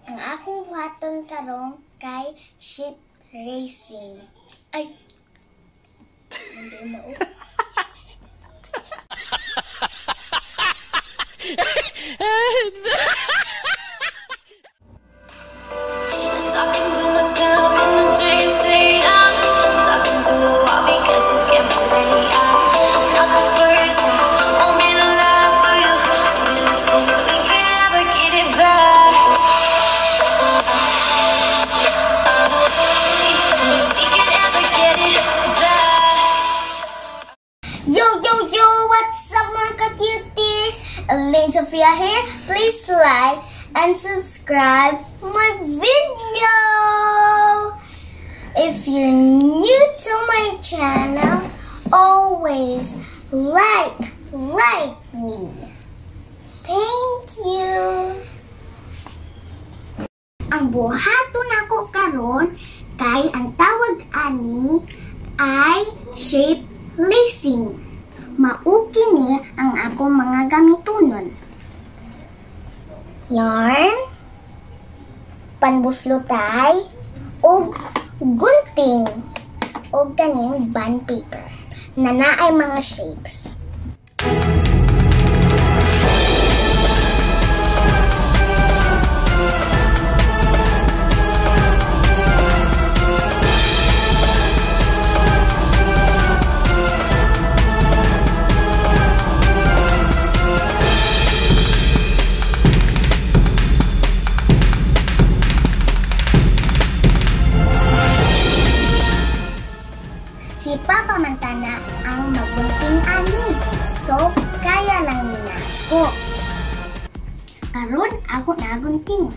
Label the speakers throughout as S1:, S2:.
S1: Ang akong buhaton karon kay ship racing. Ay. Hindi mo.
S2: Talking to myself in the dream state. I'm talking to a wall because you can't relate. I'm not the first, won't be the last. Do you really think we can ever get it back? We can ever get it back.
S1: Yo, what's up mga ka-cuties? Elaine Sophia here. Please like and subscribe my video. If you're new to my channel, always like me. Thank you. Ang buhaton ako karon kay ang tawag ani ay shape lacing. Mauki ni ang akong mga gamitonon. Yarn, panbuslutay, o gunting, o ganing bond paper na naay mga shapes. Si Papa Mantana ang magunting ani. So, kaya lang niya ako. Karon ako nagunting.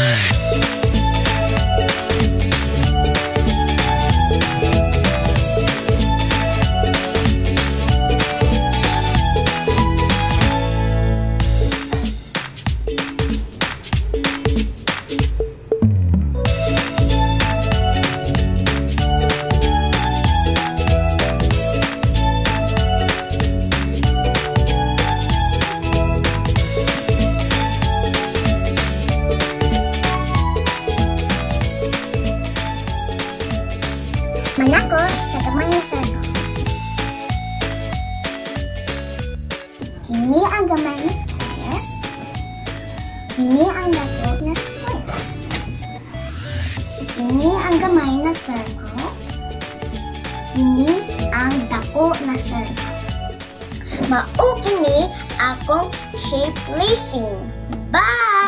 S1: Manako sa gamay na circle. Kini ang gamay na square. Kini ang dako na square. Kini ang gamay na circle. Kini ang dako na circle. Mao kini akong shape lacing. Bye!